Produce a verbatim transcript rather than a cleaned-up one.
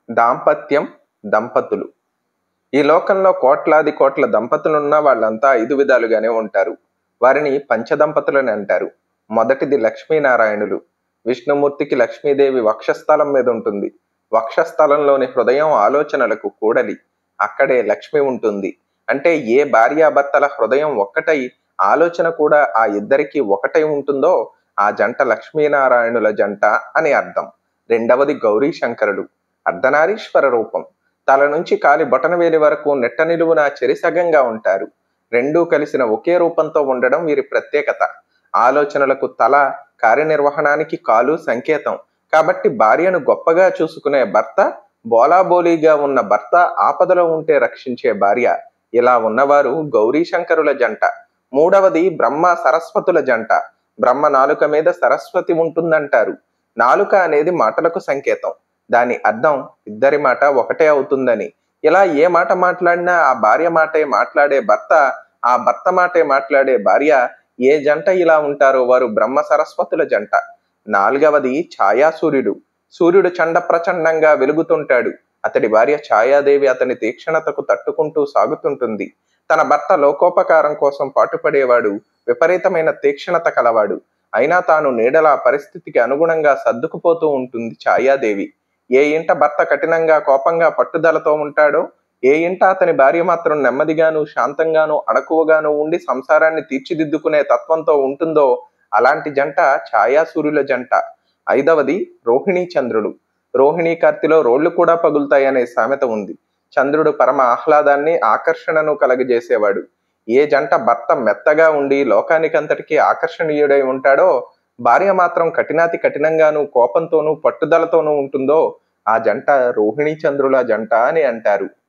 దాంపత్యం, దంపతులు. ఈ లోకంలో కోట్లాది కోట్ల దంపతులున్నా వాళ్ళంతా ఐదు విధాలుగానే ఉంటారు. వారిని పంచదంపతులని అంటారు. మొదటిది లక్ష్మీనారాయణులు. విష్ణుమూర్తికి లక్ష్మీదేవి వక్షస్థలం మీద ఉంటుంది. వక్షస్థలంలోని హృదయం ఆలోచనలకు కూడలి. అక్కడే లక్ష్మి ఉంటుంది. అంటే ఏ భార్యాభర్తల హృదయం ఒక్కటై ఆలోచన కూడా ఆ ఇద్దరికి ఒకటై ఉంటుందో ఆ జంట లక్ష్మీనారాయణుల జంట అని అర్థం. రెండవది గౌరీ శంకరులు. అర్ధనారీశ్వర రూపం. తల నుంచి కాలి బొటనవేలి వరకు నెట్ట నిలువున చెరిసగంగా ఉంటారు. రెండూ కలిసిన ఒకే రూపంతో ఉండడం వీరి ప్రత్యేకత. ఆలోచనలకు తల, కార్యనిర్వహణానికి కాలు సంకేతం. కాబట్టి భార్యను గొప్పగా చూసుకునే భర్త, బోలాబోలీగా ఉన్న భర్త ఆపదలో ఉంటే రక్షించే భార్య. ఇలా ఉన్నవారు గౌరీ శంకరుల జంట. మూడవది బ్రహ్మ సరస్వతుల జంట. బ్రహ్మ నాలుక మీద సరస్వతి ఉంటుందంటారు. నాలుక అనేది మాటలకు సంకేతం. దాని అర్థం ఇద్దరి మాట ఒకటే అవుతుందని. ఇలా ఏ మాట మాట్లాడినా ఆ భార్య మాటే మాట్లాడే భర్త, ఆ భర్త మాటే మాట్లాడే భార్య, ఏ జంట ఇలా ఉంటారో వారు బ్రహ్మ సరస్వతుల జంట. నాలుగవది ఛాయాసూర్యుడు. సూర్యుడు చండ ప్రచండంగా వెలుగుతుంటాడు. అతడి భార్య ఛాయాదేవి అతని తీక్షణతకు తట్టుకుంటూ సాగుతుంటుంది. తన భర్త లోకోపకారం కోసం పాటుపడేవాడు, విపరీతమైన తీక్షణత కలవాడు. అయినా తాను నీడలా పరిస్థితికి అనుగుణంగా సర్దుకుపోతూ ఉంటుంది ఛాయాదేవి. ఏ ఇంట భర్త కఠినంగా కోపంగా పట్టుదలతో ఉంటాడో, ఏ ఇంట అతని భార్య మాత్రం నెమ్మదిగాను శాంతంగాను అణకువగాను ఉండి సంసారాన్ని తీర్చిదిద్దుకునే తత్వంతో ఉంటుందో అలాంటి జంట ఛాయాసూర్యుల జంట. ఐదవది రోహిణీ చంద్రుడు. రోహిణీ కార్తిలో రోళ్లు కూడా పగులుతాయనే సామెత ఉంది. చంద్రుడు పరమ ఆహ్లాదాన్ని, ఆకర్షణను కలగజేసేవాడు. ఏ జంట భర్త మెత్తగా ఉండి లోకానికంతటికీ ఆకర్షణీయుడై ఉంటాడో, భార్య మాత్రం కఠినాతి కఠినంగాను కోపంతోనూ పట్టుదలతోనూ ఉంటుందో ఆ జంట రోహిణీ చంద్రుల జంట అని అంటారు.